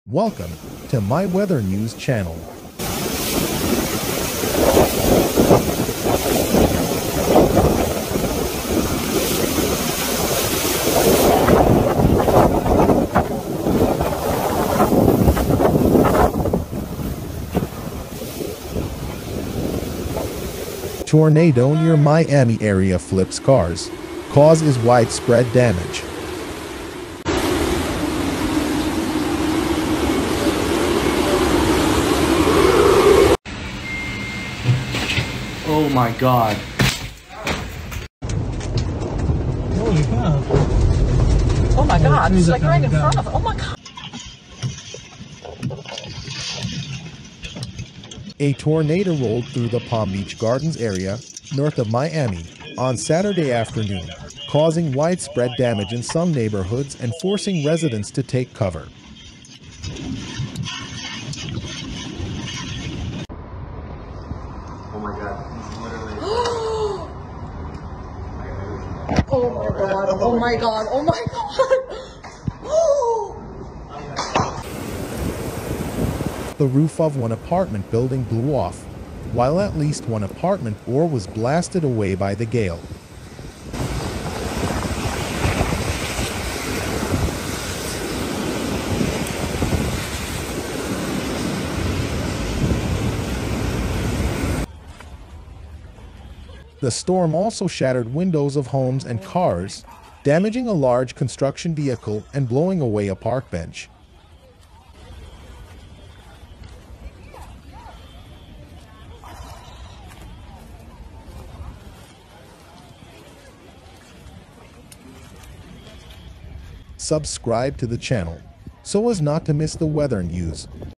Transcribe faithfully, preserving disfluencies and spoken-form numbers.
Welcome to my weather news channel. Tornado near Miami area flips cars. Cause is widespread damage. Oh my god. Holy cow. Oh my god, it's like right in front of, oh my god. A tornado rolled through the Palm Beach Gardens area, north of Miami, on Saturday afternoon, causing widespread damage in some neighborhoods and forcing residents to take cover. Oh my god. This is literally. Oh my god, oh my god, oh my god. The roof of one apartment building blew off, while at least one apartment door was blasted away by the gale. The storm also shattered windows of homes and cars, damaging a large construction vehicle and blowing away a park bench. Subscribe to the channel so as not to miss the weather news.